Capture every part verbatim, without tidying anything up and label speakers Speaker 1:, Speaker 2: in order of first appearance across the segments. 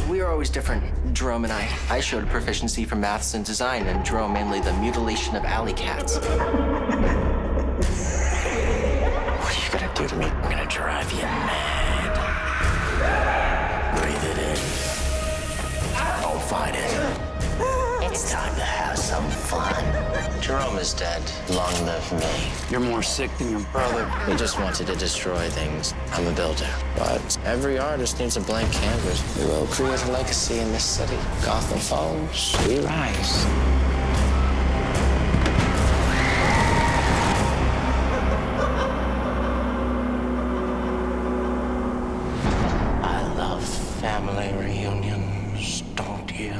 Speaker 1: we are always different, Jerome and I. I showed proficiency for maths and design, and Jerome mainly the mutilation of alley cats. What are you gonna do to me? I'm gonna drive you mad. Breathe it in. Don't fight it. It's time to have some fun. Jerome is dead. Long live me.
Speaker 2: You're more sick than your brother.
Speaker 1: He just wanted to destroy things. I'm a builder. But every artist needs a blank canvas. We will create a legacy in this city. Gotham falls, we rise. I love family reunions, don't you?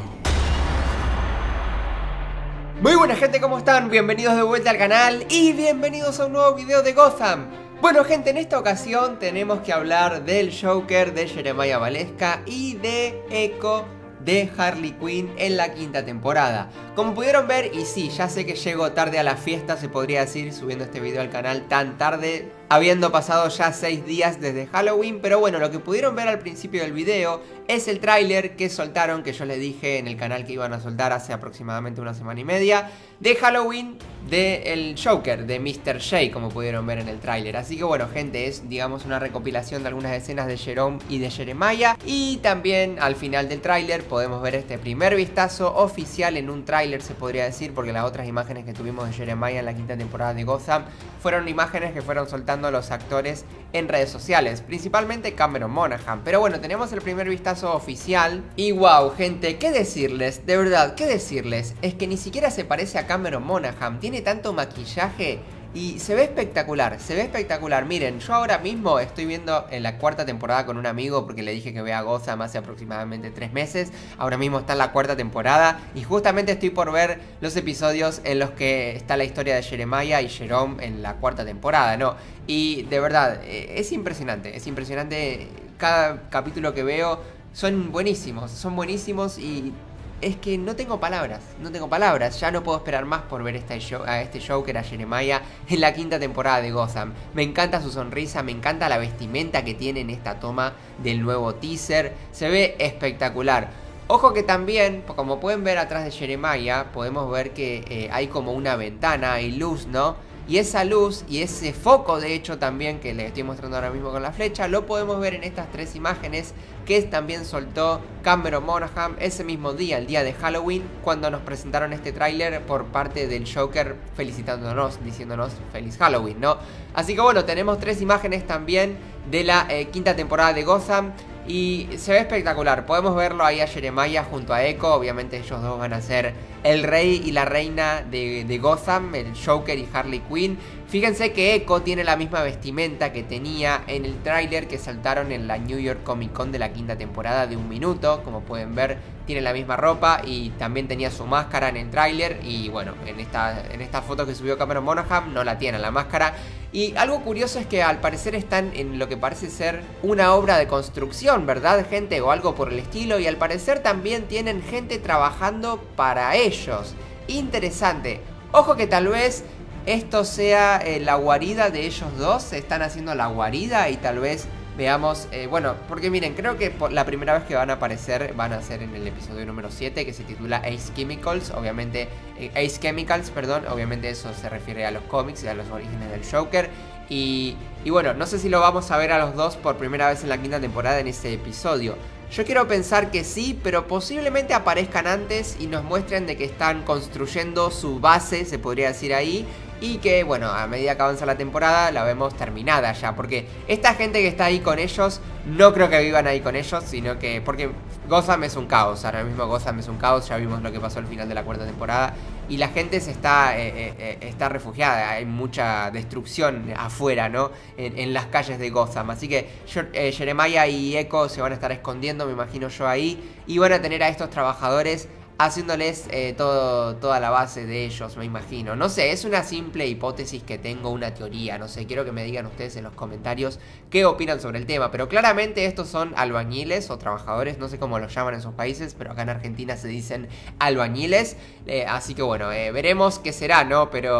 Speaker 3: Muy buena gente, ¿cómo están? Bienvenidos de vuelta al canal y bienvenidos a un nuevo video de Gotham. Bueno gente, en esta ocasión tenemos que hablar del Joker de Jeremiah Valeska y de Echo de Harley Quinn en la quinta temporada. Como pudieron ver, y sí, ya sé que llego tarde a la fiesta, se podría decir, subiendo este video al canal tan tarde, habiendo pasado ya seis días desde Halloween, pero bueno, lo que pudieron ver al principio del video es el tráiler que soltaron, que yo les dije en el canal que iban a soltar hace aproximadamente una semana y media, de Halloween del Joker, de mister J, como pudieron ver en el tráiler. Así que bueno gente, es digamos una recopilación de algunas escenas de Jerome y de Jeremiah, y también al final del tráiler podemos ver este primer vistazo oficial en un tráiler, se podría decir, porque las otras imágenes que tuvimos de Jeremiah en la quinta temporada de Gotham fueron imágenes que fueron soltando los actores en redes sociales, principalmente Cameron Monaghan. Pero bueno, tenemos el primer vistazo oficial y wow gente, qué decirles, de verdad, qué decirles, es que ni siquiera se parece a Cameron Monaghan, tiene tanto maquillaje y se ve espectacular, se ve espectacular. Miren, yo ahora mismo estoy viendo en la cuarta temporada con un amigo porque le dije que vea Gotham hace aproximadamente tres meses. Ahora mismo está en la cuarta temporada y justamente estoy por ver los episodios en los que está la historia de Jeremiah y Jerome en la cuarta temporada, ¿no? Y de verdad, es impresionante, es impresionante. Cada capítulo que veo son buenísimos, son buenísimos y es que no tengo palabras, no tengo palabras. Ya no puedo esperar más por ver este show, a este Joker, a Jeremiah, en la quinta temporada de Gotham. Me encanta su sonrisa, me encanta la vestimenta que tiene en esta toma del nuevo teaser. Se ve espectacular. Ojo que también, como pueden ver atrás de Jeremiah, podemos ver que eh, hay como una ventana, hay luz, ¿no? Y esa luz y ese foco, de hecho, también, que les estoy mostrando ahora mismo con la flecha, lo podemos ver en estas tres imágenes que también soltó Cameron Monaghan ese mismo día, el día de Halloween, cuando nos presentaron este tráiler por parte del Joker felicitándonos, diciéndonos feliz Halloween, ¿no? Así que bueno, tenemos tres imágenes también de la eh, quinta temporada de Gotham. Y se ve espectacular, podemos verlo ahí a Jeremiah junto a Echo. Obviamente ellos dos van a ser el rey y la reina de, de Gotham, el Joker y Harley Quinn. Fíjense que Echo tiene la misma vestimenta que tenía en el tráiler que saltaron en la New York Comic Con de la quinta temporada de un minuto. Como pueden ver, tiene la misma ropa y también tenía su máscara en el tráiler. Y bueno, en esta, en esta foto que subió Cameron Monaghan no la tiene la máscara. Y algo curioso es que al parecer están en lo que parece ser una obra de construcción, ¿verdad gente? O algo por el estilo. Y al parecer también tienen gente trabajando para ellos. Interesante. Ojo que tal vez esto sea eh, la guarida de ellos dos. Se están haciendo la guarida y tal vez veamos, eh, bueno, porque miren, creo que por la primera vez que van a aparecer van a ser en el episodio número siete, que se titula Ace Chemicals, obviamente, eh, Ace Chemicals, perdón, obviamente eso se refiere a los cómics y a los orígenes del Joker. Y, y bueno, no sé si lo vamos a ver a los dos por primera vez en la quinta temporada en ese episodio. Yo quiero pensar que sí, pero posiblemente aparezcan antes y nos muestren de que están construyendo su base, se podría decir ahí. Y que, bueno, a medida que avanza la temporada la vemos terminada ya. Porque esta gente que está ahí con ellos, no creo que vivan ahí con ellos, sino que... Porque Gotham es un caos, ahora mismo Gotham es un caos. Ya vimos lo que pasó al final de la cuarta temporada. Y la gente se está, eh, eh, está refugiada, hay mucha destrucción afuera, ¿no? En, en las calles de Gotham. Así que eh, Jeremiah y Echo se van a estar escondiendo, me imagino yo ahí. Y van a tener a estos trabajadores haciéndoles eh, todo, toda la base de ellos, me imagino. No sé, es una simple hipótesis que tengo, una teoría, no sé, quiero que me digan ustedes en los comentarios qué opinan sobre el tema. Pero claramente estos son albañiles o trabajadores, no sé cómo los llaman en sus países, pero acá en Argentina se dicen albañiles. Eh, así que bueno, eh, veremos qué será, ¿no? Pero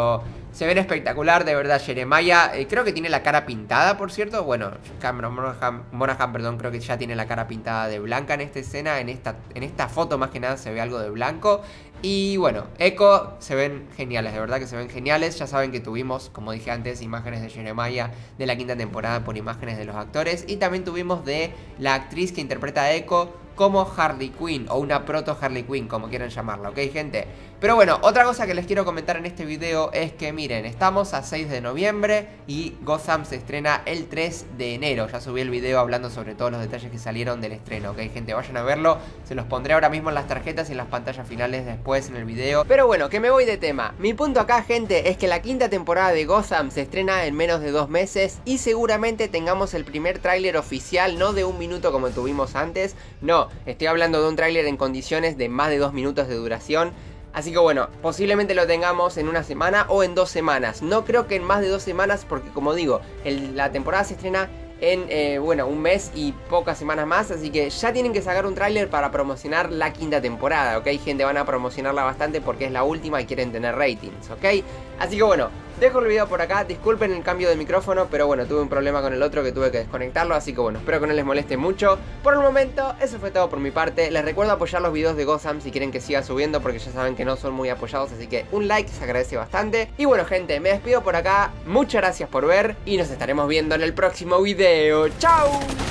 Speaker 3: Se ven espectacular, de verdad. Jeremiah, eh, creo que tiene la cara pintada, por cierto. Bueno, Cameron Monaghan, Monaghan, perdón, creo que ya tiene la cara pintada de blanca en esta escena. En esta, en esta foto más que nada se ve algo de blanco. Y bueno, Echo se ven geniales, de verdad que se ven geniales. Ya saben que tuvimos, como dije antes, imágenes de Jeremiah de la quinta temporada por imágenes de los actores. Y también tuvimos de la actriz que interpreta a Echo como Harley Quinn, o una proto Harley Quinn, como quieran llamarla, ¿ok, gente? Pero bueno, otra cosa que les quiero comentar en este video es que miren, estamos a seis de noviembre y Gotham se estrena el tres de enero. Ya subí el video hablando sobre todos los detalles que salieron del estreno, ¿ok, gente? Vayan a verlo, se los pondré ahora mismo en las tarjetas y en las pantallas finales después en el video. Pero bueno, que me voy de tema. Mi punto acá, gente, es que la quinta temporada de Gotham se estrena en menos de dos meses y seguramente tengamos el primer tráiler oficial, no de un minuto como tuvimos antes, no, estoy hablando de un tráiler en condiciones de más de dos minutos de duración. Así que bueno, posiblemente lo tengamos en una semana o en dos semanas. No creo que en más de dos semanas porque, como digo, el, la temporada se estrena en, eh, bueno, un mes y pocas semanas más. Así que ya tienen que sacar un tráiler para promocionar la quinta temporada, ¿ok? Gente, van a promocionarla bastante porque es la última y quieren tener ratings, ¿ok? Así que bueno, dejo el video por acá. Disculpen el cambio de micrófono, pero bueno, tuve un problema con el otro que tuve que desconectarlo. Así que bueno, espero que no les moleste mucho. Por el momento, eso fue todo por mi parte. Les recuerdo apoyar los videos de Gotham si quieren que siga subiendo, porque ya saben que no son muy apoyados. Así que un like se agradece bastante. Y bueno, gente, me despido por acá. Muchas gracias por ver y nos estaremos viendo en el próximo video. ¡Chao!